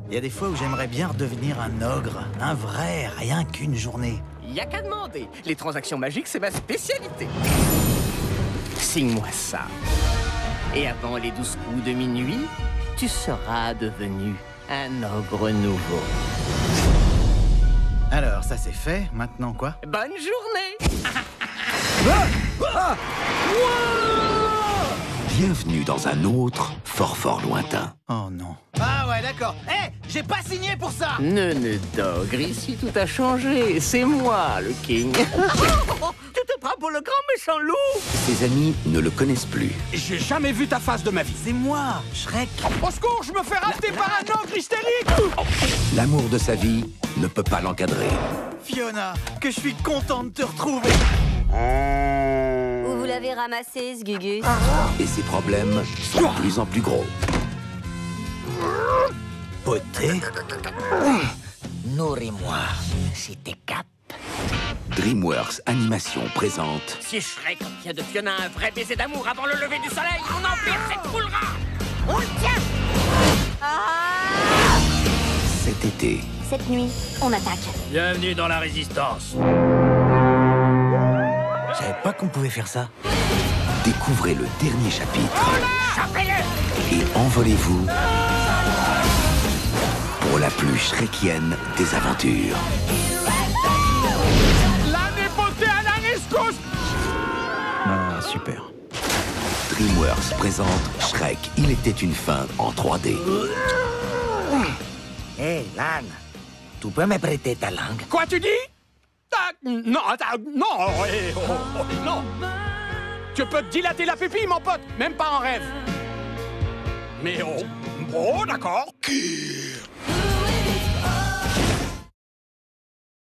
Il y a des fois où j'aimerais bien redevenir un ogre, un vrai, rien qu'une journée. Y a qu'à demander. Les transactions magiques, c'est ma spécialité. Signe-moi ça. Et avant les 12 coups de minuit, tu seras devenu un ogre nouveau. Alors, ça c'est fait, maintenant quoi? Bonne journée. Bienvenue dans un autre, fort lointain. Oh non. Ah ouais, d'accord. Hé, j'ai pas signé pour ça. D'ogre, ici tout a changé. C'est moi, le king. Tu te prends pour le grand méchant loup. Ses amis ne le connaissent plus. J'ai jamais vu ta face de ma vie. C'est moi, Shrek. Au secours, je me fais rafter par un ogre hystérique. L'amour de sa vie ne peut pas l'encadrer. Fiona, que je suis content de te retrouver. Où vous l'avez ramassé, ce Gugus? Et ses problèmes sont de plus en plus gros. Poté. Nourris-moi, si t'es cap. DreamWorks Animation présente Si Shrek obtient de Fiona un vrai baiser d'amour avant le lever du soleil, mon empire s'écroulera. On le tient. cet été. Cette nuit, on attaque. Bienvenue dans la résistance. Je savais pas qu'on pouvait faire ça. Découvrez le dernier chapitre Chopez-le. et envolez-vous pour la plus shrekienne des aventures. La népotée à la rescousse. Ah, super. DreamWorks présente Shrek, il était une fin en 3D. Hé, Lan, tu peux me prêter ta langue? Quoi tu dis? Non, attends, non, non. Tu peux te dilater la pupille, mon pote, même pas en rêve. Mais oh, d'accord.